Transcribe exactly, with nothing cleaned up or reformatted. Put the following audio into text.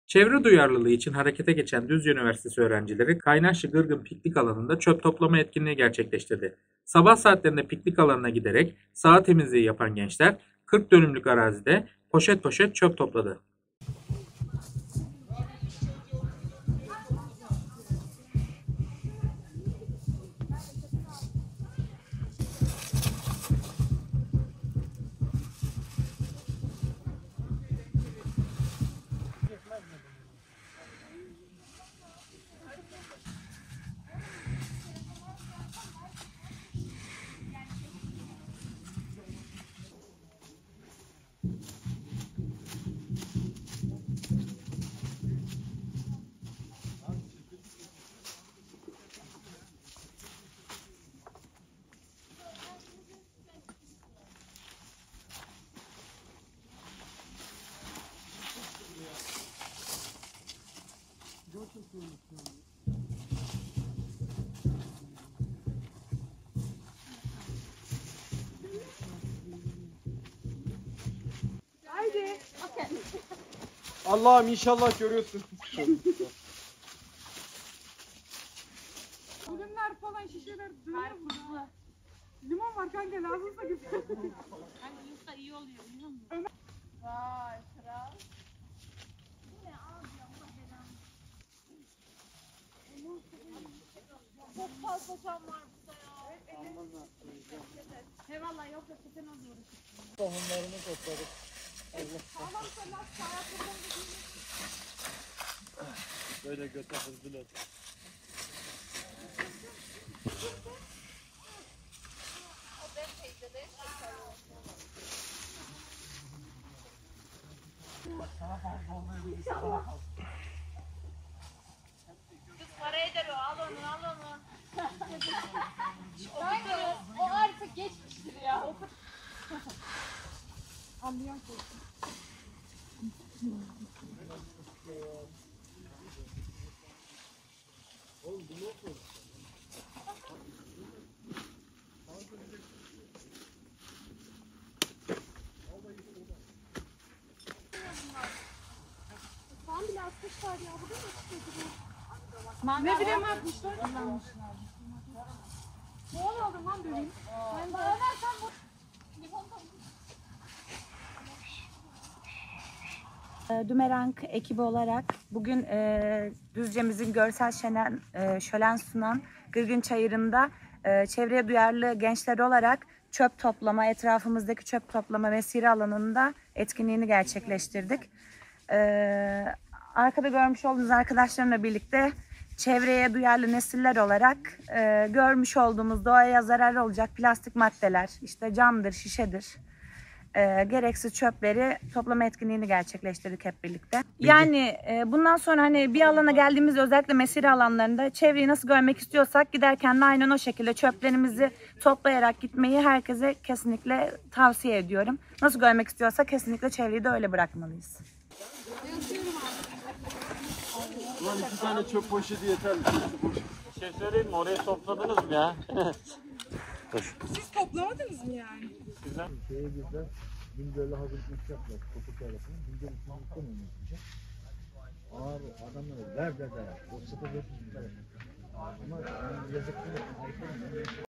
Çevre duyarlılığı için harekete geçen Düzce Üniversitesi öğrencileri Kaynaşlı Gırgın Piknik Alanı'nda çöp toplama etkinliği gerçekleştirdi. Sabah saatlerinde piknik alanına giderek saha temizliği yapan gençler kırk dönümlük arazide poşet poşet çöp topladı. Haydi. Okay. Allah'ım inşallah görüyorsun. Ürünler falan şişeler duruyor burada. Limon var kanka, lazımsa güzel. Hani yufka iyi oluyor biliyor musun? Vay kral. Bu ne abi Allah belanı. Çok fazla cam var burada ya. Eyvallah yoksa çeten oluyoruz. Tohumlarını topladık. Sağlam sağlam ayaklarını Böyle göte hızlı. Kız para eder o, al onu al onu. Kanka o artık geçmiştir ya. Anlayan korktum. Tam bile atmışlar ya. Bu da mı? Ne bileyim atmışlar. Ne aldım lan bebeğim? Ben de önersen bu. Dümerang ekibi olarak bugün e, Düzce'mizin görsel şölen, e, şölen sunan Gırgın Çayırı'nda e, çevreye duyarlı gençler olarak çöp toplama, etrafımızdaki çöp toplama mesire alanında etkinliğini gerçekleştirdik. E, arkada görmüş olduğunuz arkadaşlarımla birlikte çevreye duyarlı nesiller olarak e, görmüş olduğumuz doğaya zarar olacak plastik maddeler, işte camdır, şişedir, E, gereksiz çöpleri toplama etkinliğini gerçekleştirdik hep birlikte. Yani e, bundan sonra hani bir alana geldiğimizde özellikle mesire alanlarında çevreyi nasıl görmek istiyorsak giderken de aynen o şekilde çöplerimizi toplayarak gitmeyi herkese kesinlikle tavsiye ediyorum. Nasıl görmek istiyorsak kesinlikle çevreyi de öyle bırakmalıyız. Ulan iki tane çöp poşeti yeter. Bir şey söyleyeyim mi? Orayı topladınız mı ya? Siz toplamadınız mı yani? Şeye girdiler, Bingöl'le hazırlık iş yaptılar, kopuk tarafını. Bingöl üstünden oynayacak. Abi adamlar ver ver ver. O sıfır dört yüz lira. Ama yani yazık değil mi?